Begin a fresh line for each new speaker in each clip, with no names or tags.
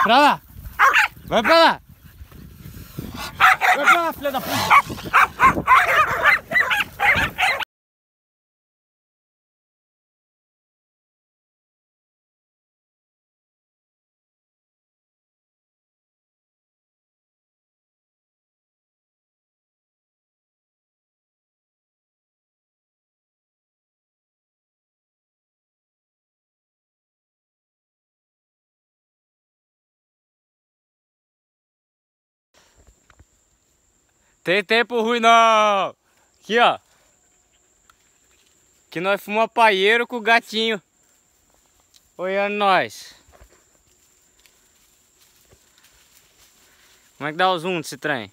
pra lá! Vai pra lá! Vai pra lá, filha da puta! Tem tempo ruim não! Aqui ó! Que nós fomos paieiro com o gatinho olhando nós. Como é que dá o zoom desse trem?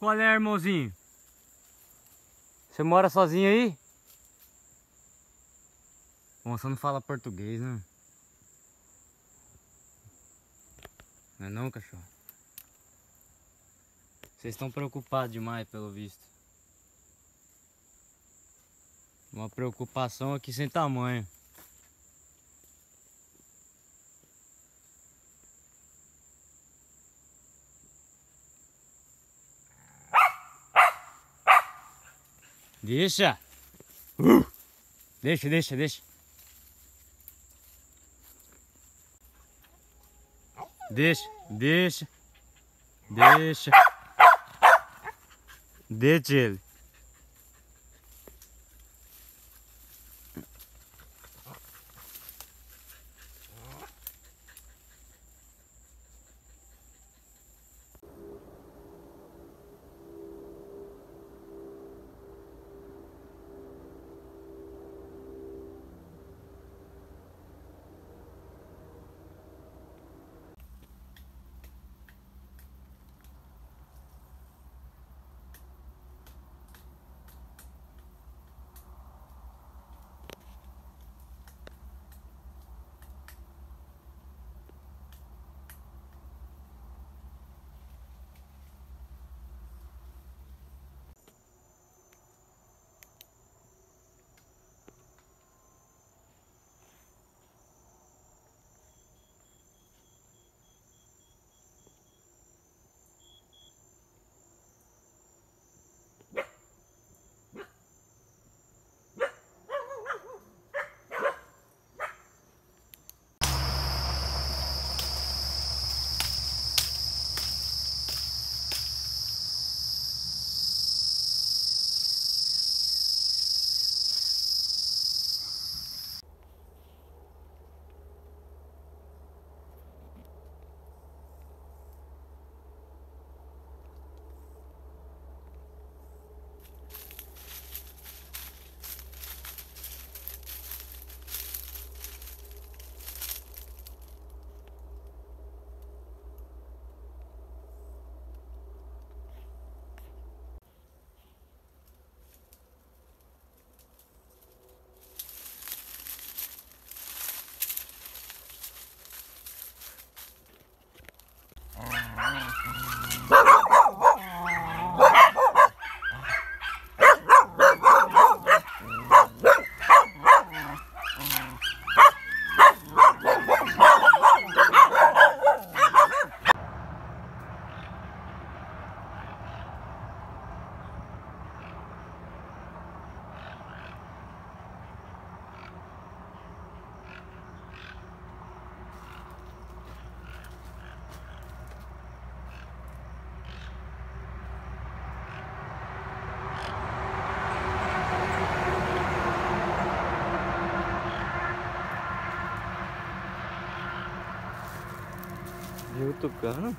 Qual é, irmãozinho? Você mora sozinho aí? Bom, você não fala português, né? Não é não, cachorro? Vocês estão preocupados demais, pelo visto. Uma preocupação aqui sem tamanho. Deixa! Deixa. Deixa. Deixa ele. Eu tocando?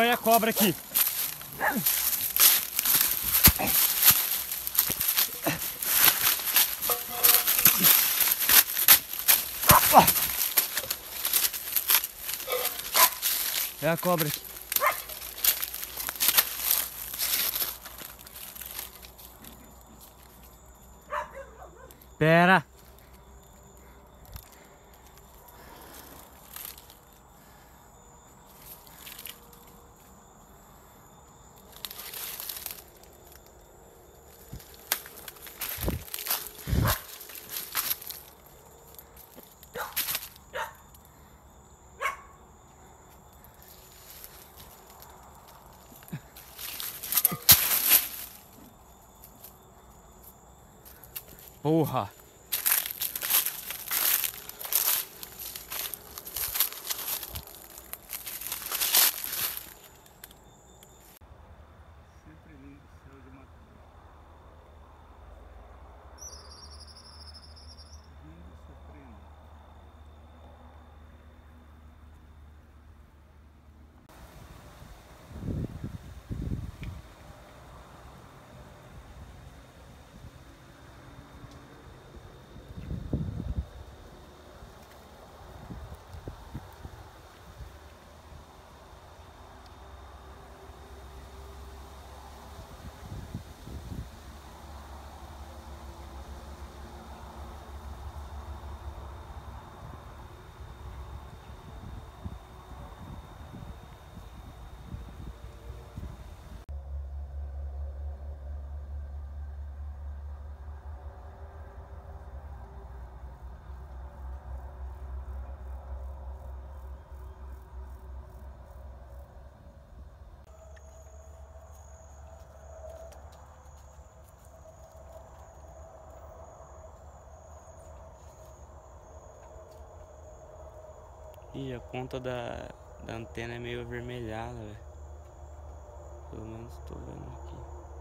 a cobra aqui. É a cobra aqui. Pera. Porra!
Sempre lindo o céu de Mato Lindo e surpreendente. Ih, a ponta da antena é meio avermelhada, velho. Pelo menos tô vendo aqui.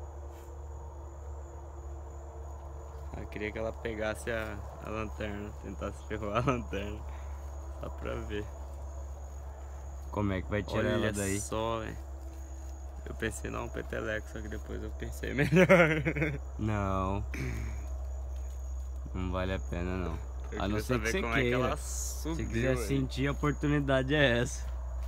Eu queria que ela pegasse a lanterna, tentasse ferrar a lanterna. Só pra ver.
Como é que vai tirar ela daí?
Olha só, velho. Eu pensei não, um peteleco, só que depois eu pensei melhor.
Não. Não vale a pena não.
Eu
A não ser que você
como
queira.
é que ela
Se
subiu,
você quiser
véio.
sentir, a oportunidade é essa.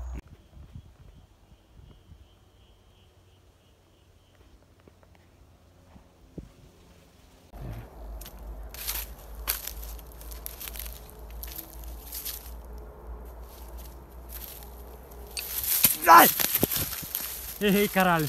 Ai! Errei, caralho.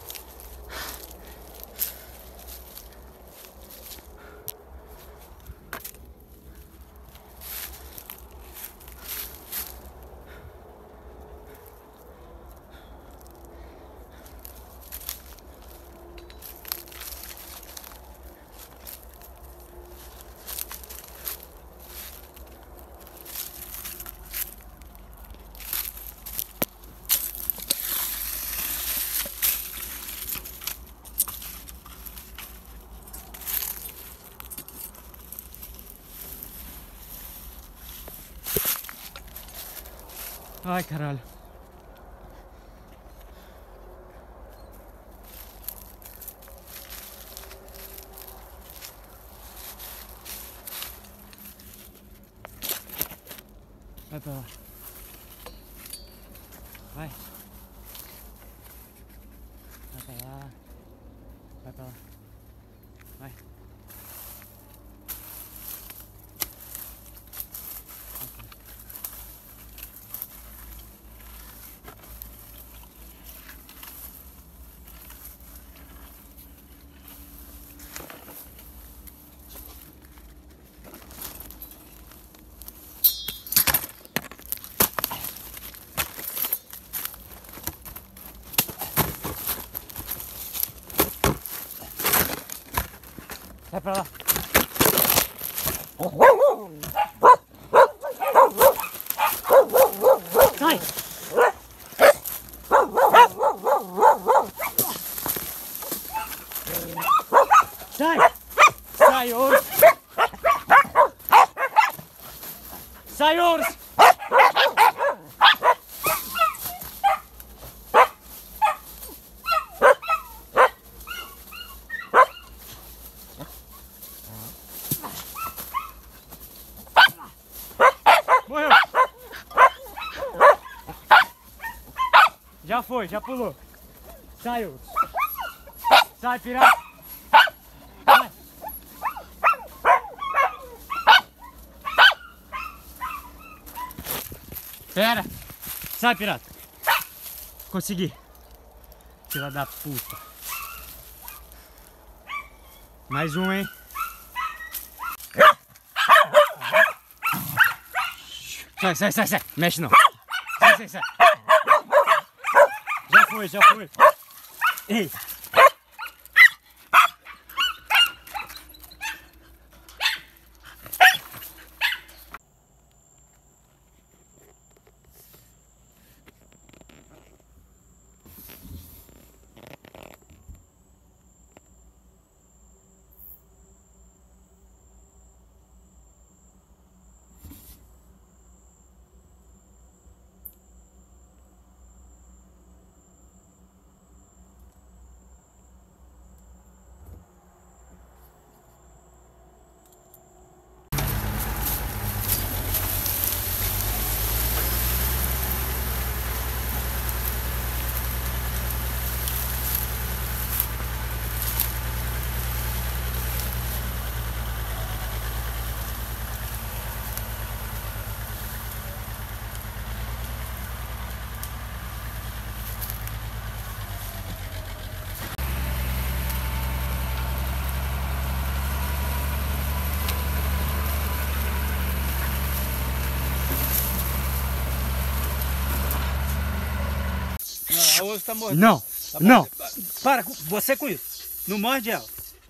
Ai, caralho. Vai pra lá. Vai. Vai pra lá. Vai pra lá. Vai. Vai pra lá. Sai! Sai! Sai, urso! Sai, urso! foi, já pulou. Saiu. Sai, pirata. Sai. Pera. Sai, pirata. Consegui. Filha da puta. Mais um, hein? Sai, sai, sai, sai. Mexe não. Sai, sai, sai. Já foi, já foi. Ei.
A outra tá mordendo.
Não,
Tá
não.
mordendo. Para, você com isso. Não morde ela.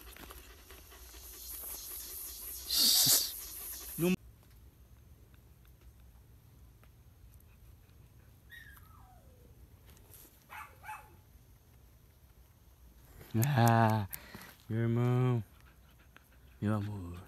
Ah, meu irmão. Meu amor.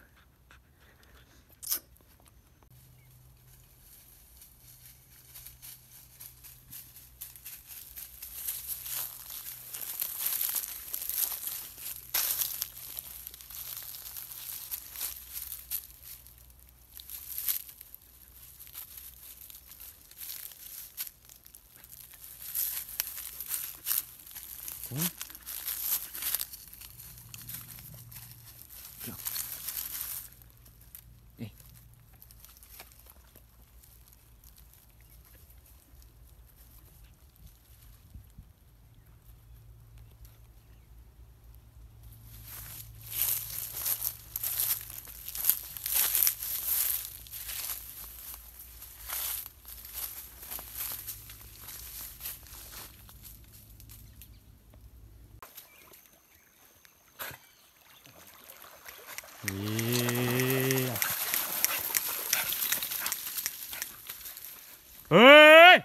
E... Oi!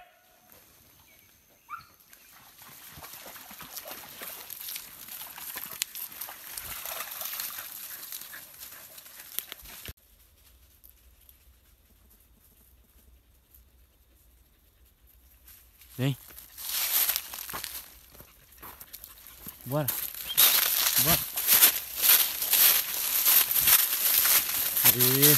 Vem. Bora. Bora. Aí.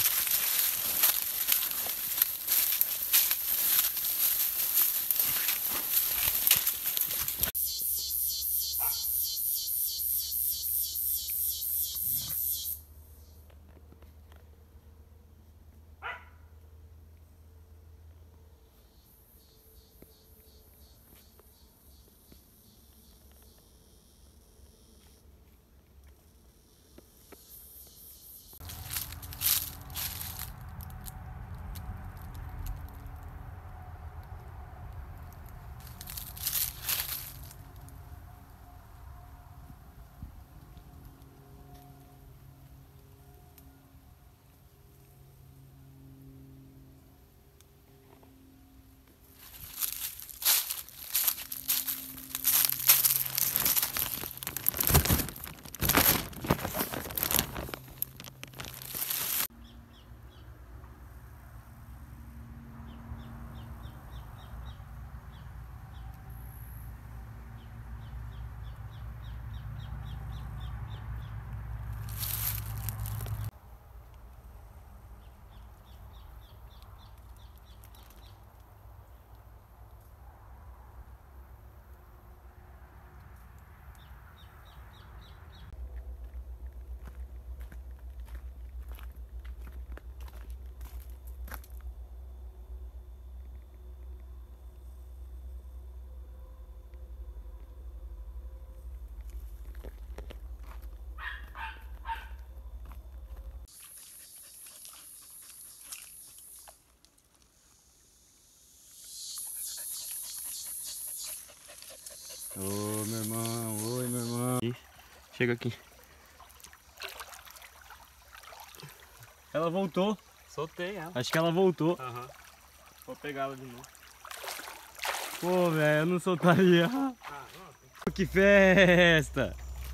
Ô, meu irmão, oi, meu irmão.
Chega aqui.
Ela voltou.
Soltei ela.
Acho que ela voltou.
Aham. Vou pegar ela de novo.
Pô, velho, eu não soltaria.
Ah, não.
Que festa!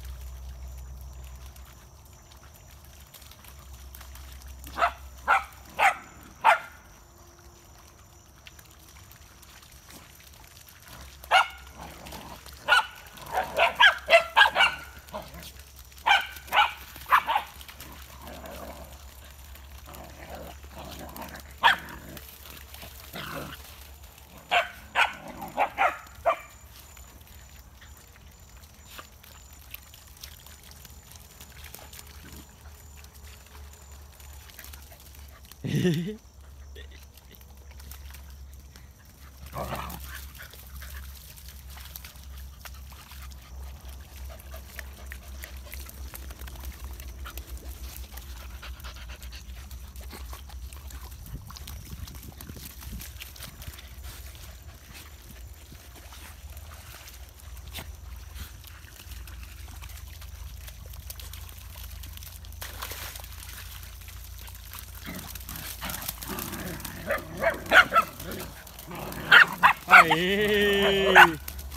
Aê!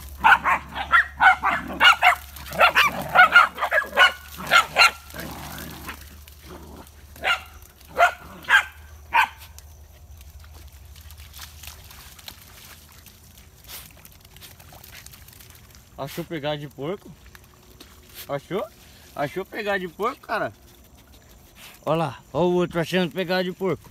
Achou pegar de porco? Achou? Achou pegar de porco, cara?
Olha lá, olha o outro achando pegar de porco.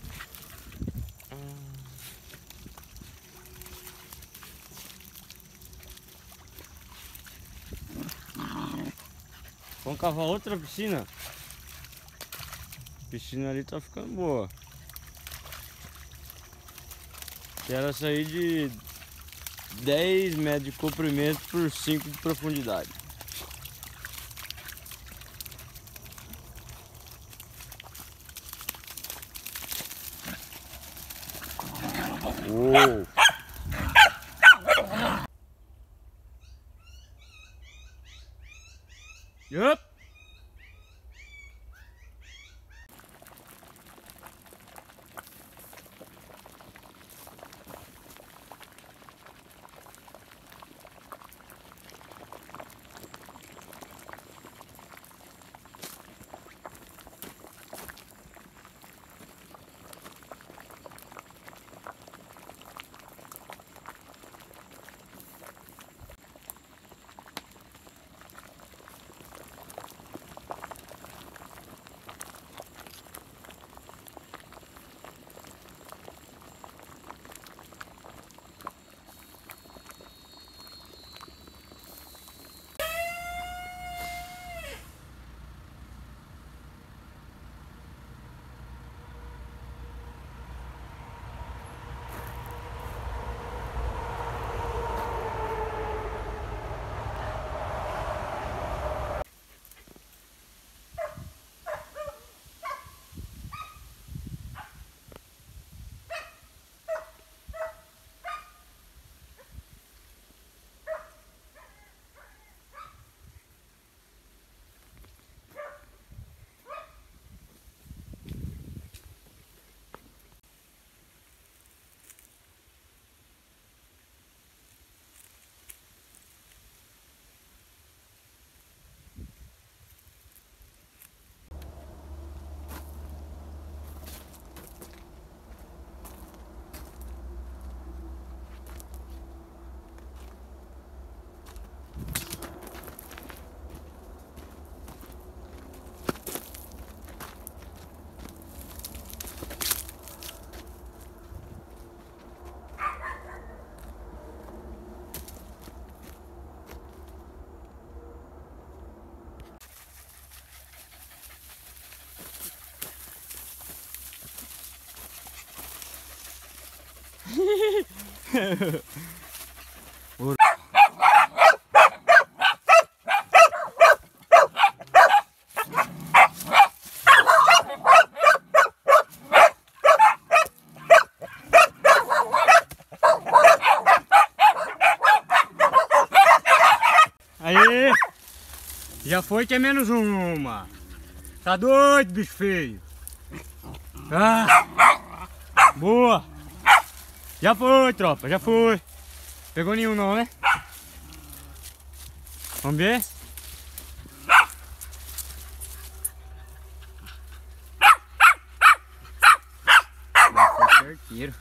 Vamos cavar outra piscina. A piscina ali tá ficando boa. Quero sair de 10 metros de comprimento por 5 de profundidade. Uou!
Yup. Aê! Já foi que é menos uma. Tá doido, bicho feio. Ah! Boa! Já foi, tropa, já foi. Pegou nenhum não, né? Vamos ver? Foi certeiro.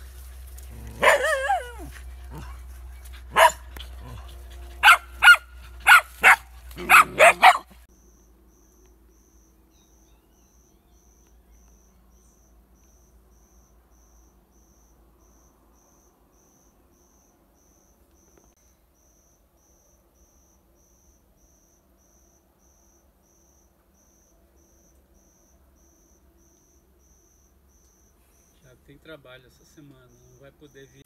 Já tem trabalho essa semana, não vai poder vir.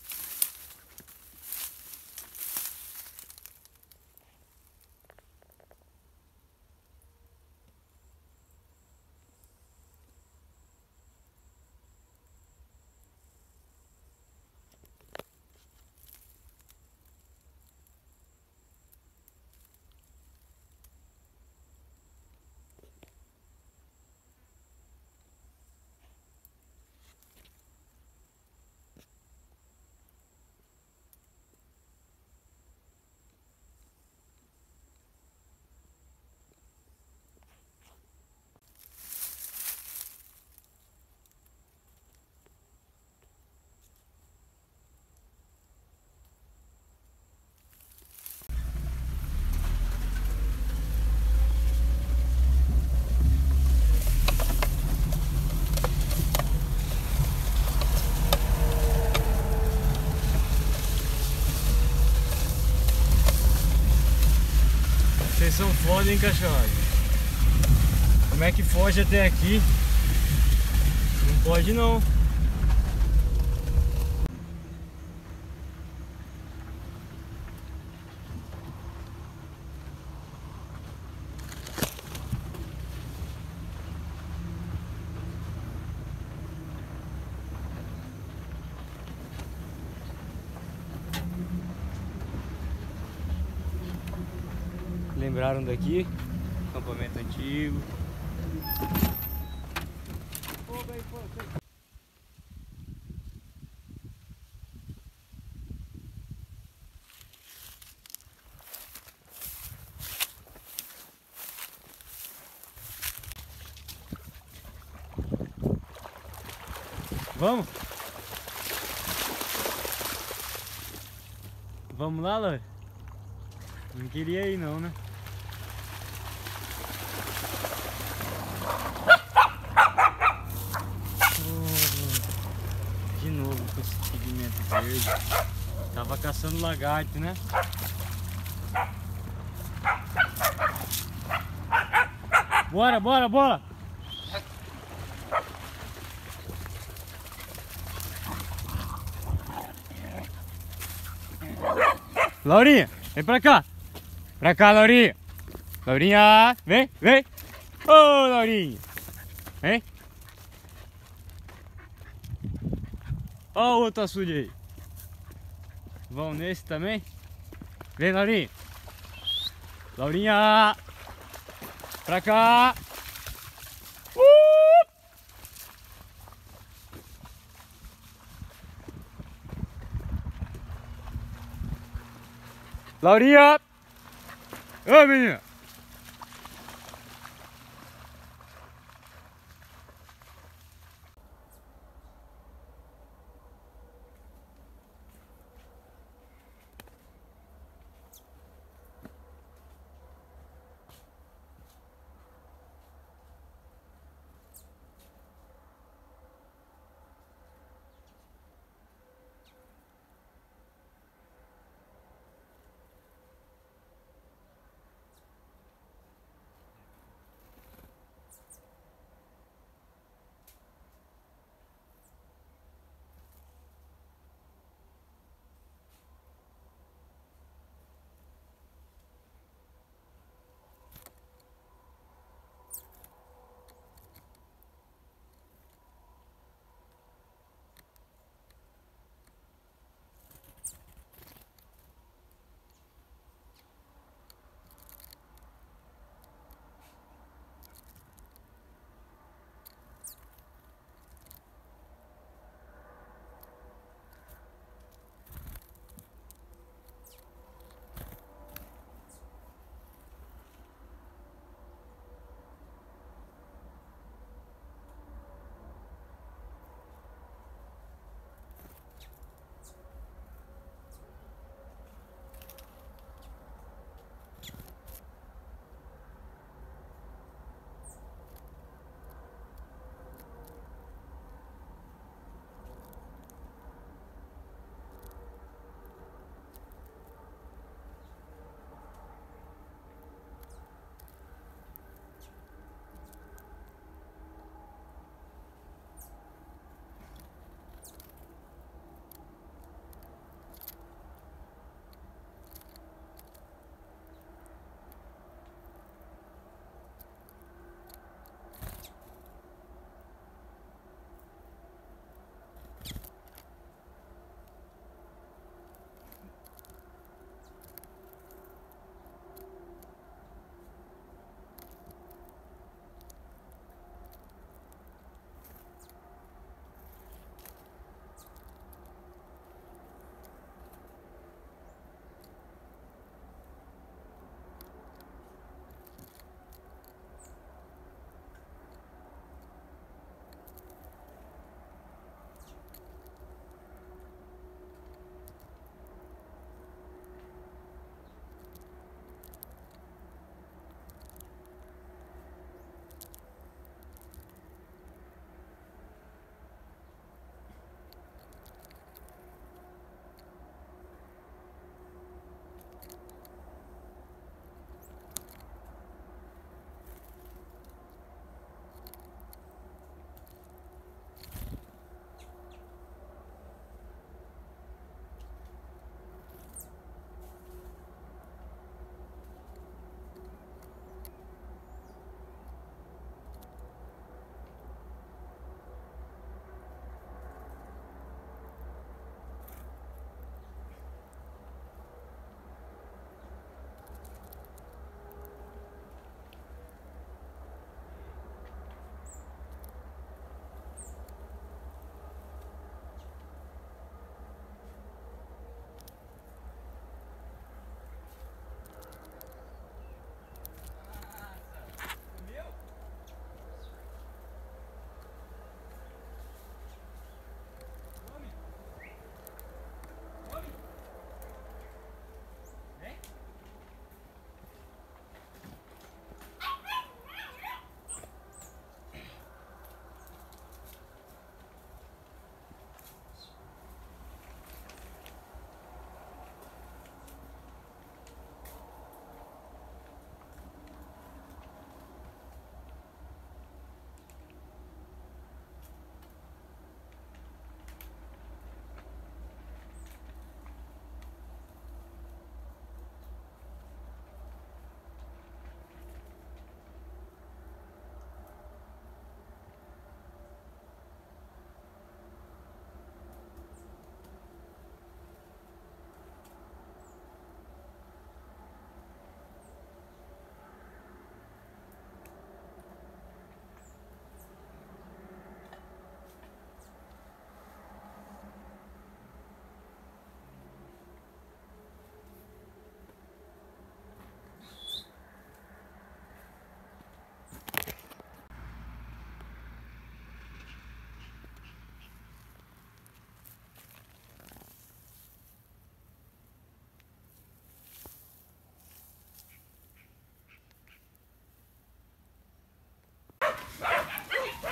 Vocês são foda, hein, cachorro? Como é que foge até aqui? Não pode não. Lembraram daqui? Acampamento antigo. Vamos? Vamos lá, Lore? Não queria ir não, né? De novo com esse pigmento verde. Tava caçando lagarto, né? Bora, bora, bora! Laurinha, vem pra cá! Pra cá, Laurinha! Laurinha, vem, vem! Ô, Laurinha! Vem! Ó o outro açude aí. Vão nesse também? Vem, Laurinha. Laurinha. Pra cá. Laurinha. Ô, menina.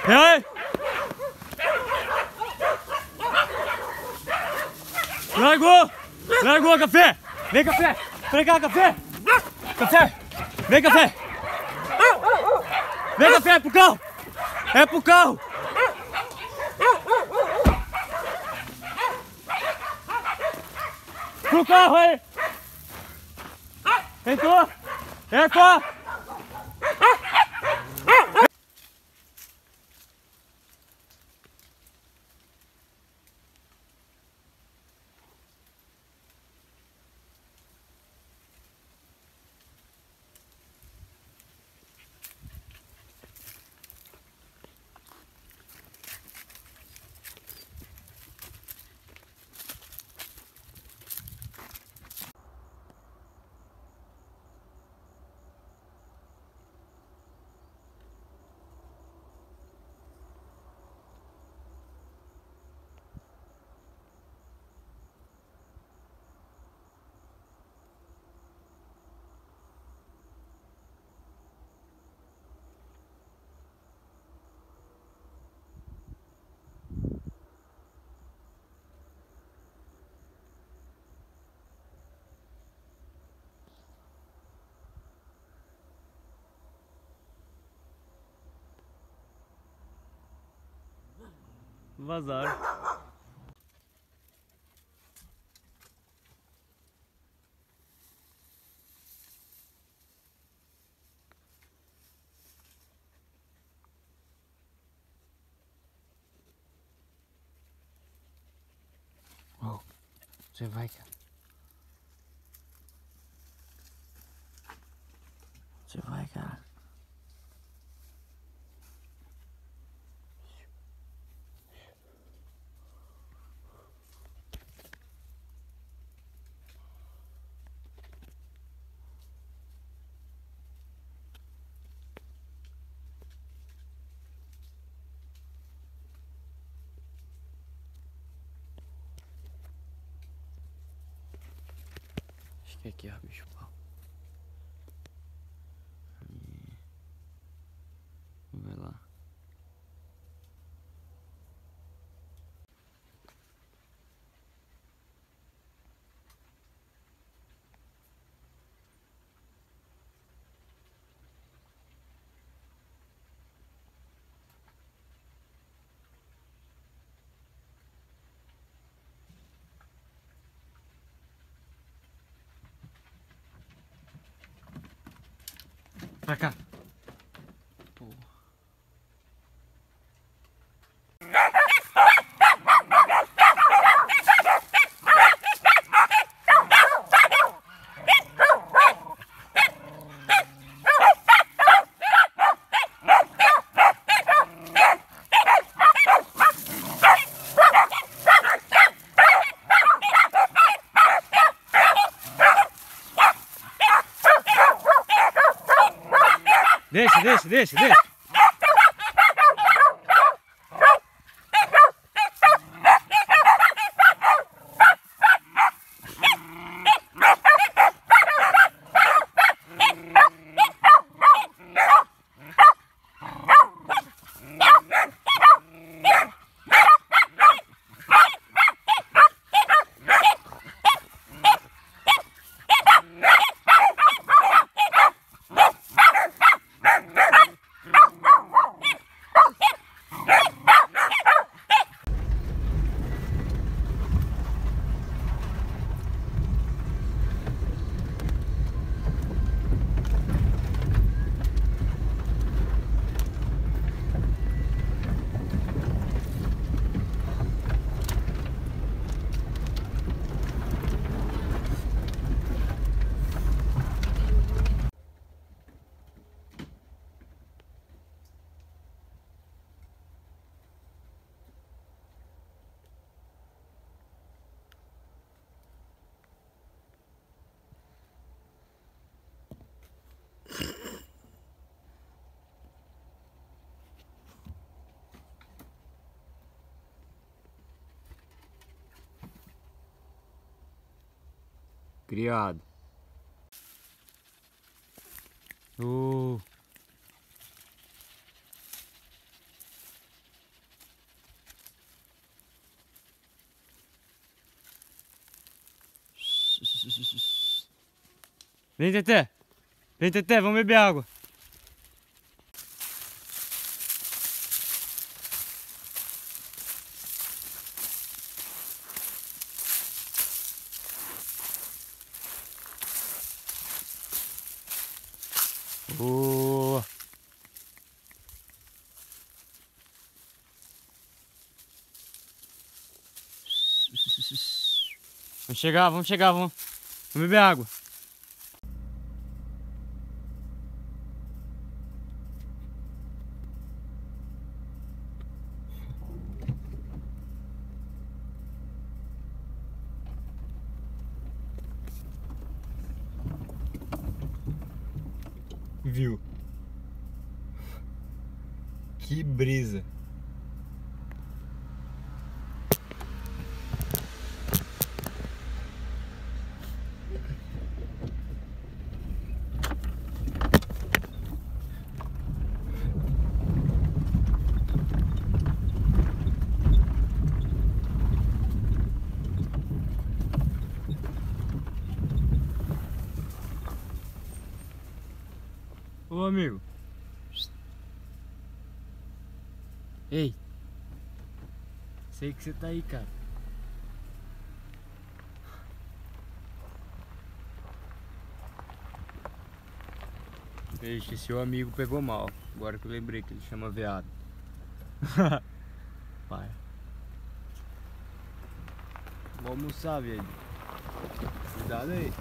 E aí? Largou! Largou, café! Vem, café! Vem cá, café! Café! Vem, café! Vem, café, é pro carro! É pro carro! Pro carro aí! Entrou! Entrou! Vazaram.
Oh, você vai, cara. Você vai, cara.
Acho que aqui, ó, bicho pau. Vai lá.
Pra cá.
Pô.
Deixa.
Criado.
Vem, Teté. Vem, Teté, vamos beber água. Boa. Vamos chegar, vamos beber água. Viu? Que brisa. Ô amigo. Ei. Sei que você tá aí, cara. Vixe, seu amigo pegou mal. Agora que eu lembrei que ele chama veado. Pai. Vamos almoçar, velho. Cuidado aí.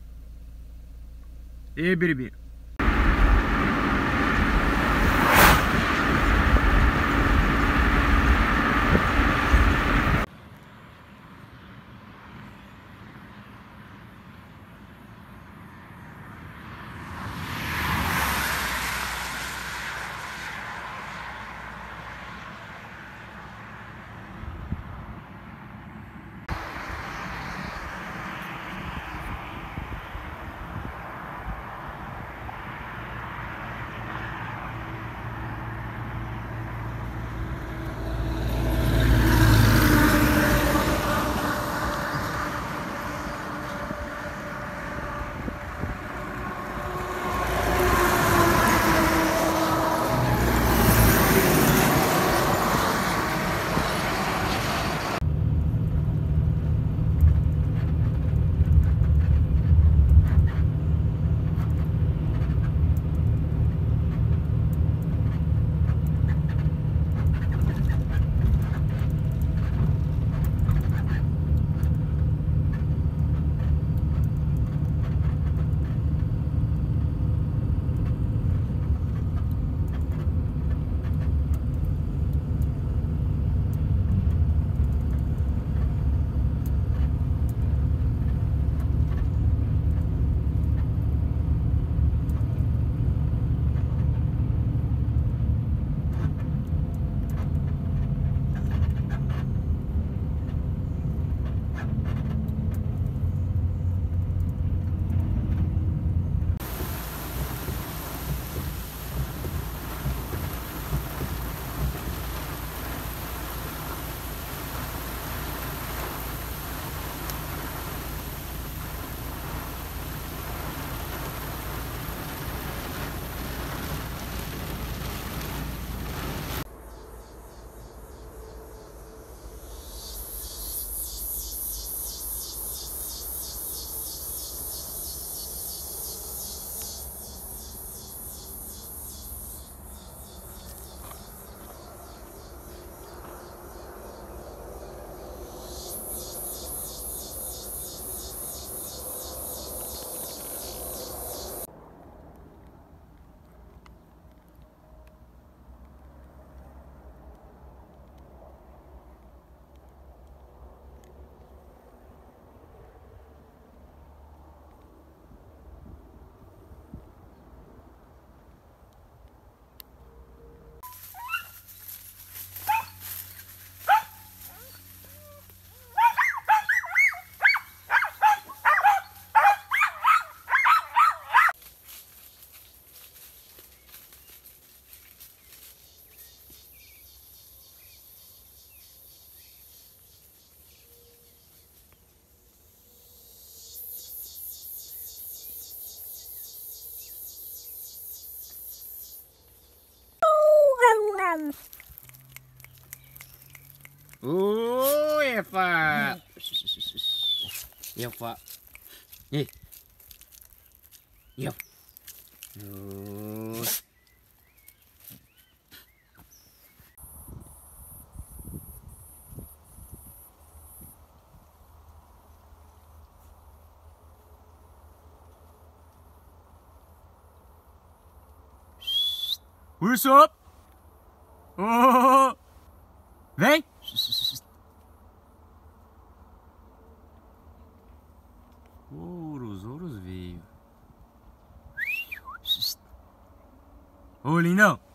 E aí, Biribi?
Epa! Epa! Ih! Epa!
Urso! Oh! Vem! Ouros veio. Ô, lindão!